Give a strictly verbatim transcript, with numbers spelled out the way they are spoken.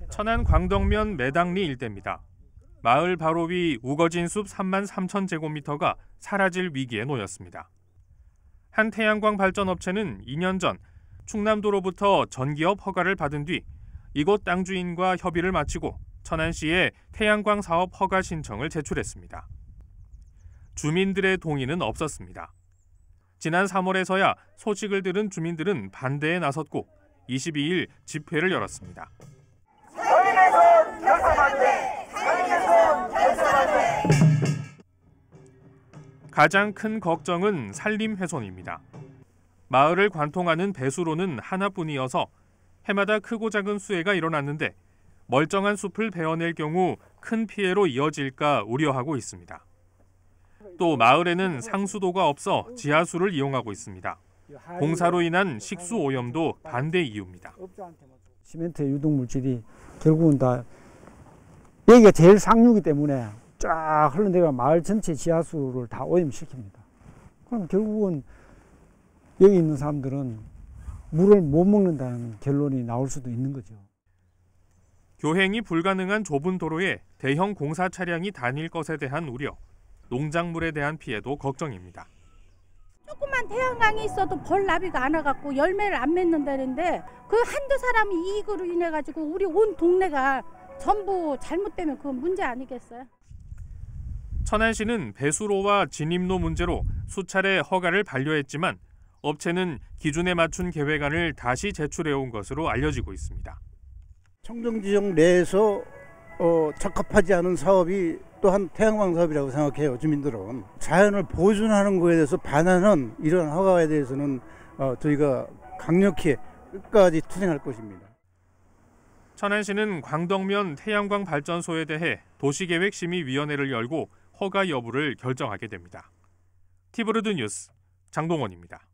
천안 광덕면 매당리 일대입니다. 마을 바로 위 우거진 숲 삼만 삼천 제곱미터가 사라질 위기에 놓였습니다. 한 태양광 발전 업체는 이 년 전 충남도로부터 전기업 허가를 받은 뒤 이곳 땅 주인과 협의를 마치고 천안시에 태양광 사업 허가 신청을 제출했습니다. 주민들의 동의는 없었습니다. 지난 삼월에서야 소식을 들은 주민들은 반대에 나섰고 이십이 일 집회를 열었습니다. 상인의 손 결사반대! 상인의 손 결사반대! 가장 큰 걱정은 산림 훼손입니다. 마을을 관통하는 배수로는 하나뿐이어서 해마다 크고 작은 수해가 일어났는데 멀쩡한 숲을 베어낼 경우 큰 피해로 이어질까 우려하고 있습니다. 또 마을에는 상수도가 없어 지하수를 이용하고 있습니다. 공사로 인한 식수 오염도 반대 이유입니다. 시멘트 유독 물질이 결국은 다 여기가 제일 상류이기 때문에 쫙 흘러내려 마을 전체 지하수를 다 오염시킵니다. 그럼 결국은 여기 있는 사람들은 물을 못 먹는다는 결론이 나올 수도 있는 거죠. 교행이 불가능한 좁은 도로에 대형 공사 차량이 다닐 것에 대한 우려, 농작물에 대한 피해도 걱정입니다. 조그만 태양광이 있어도 벌 나비가 안 와갖고 열매를 안 맺는다는데 그 한두 사람이 이익으로 인해 가지고 우리 온 동네가 전부 잘못되면 그건 문제 아니겠어요? 천안시는 배수로와 진입로 문제로 수차례 허가를 반려했지만 업체는 기준에 맞춘 계획안을 다시 제출해온 것으로 알려지고 있습니다. 청정지역 내에서 어, 적합하지 않은 사업이 또한 태양광 사업이라고 생각해요. 주민들은 자연을 보존하는 것에 대해서 반하는 이런 허가에 대해서는 어, 저희가 강력히 끝까지 투쟁할 것입니다. 천안시는 광덕면 태양광 발전소에 대해 도시계획심의위원회를 열고 허가 여부를 결정하게 됩니다. 티브로드 뉴스 장동원입니다.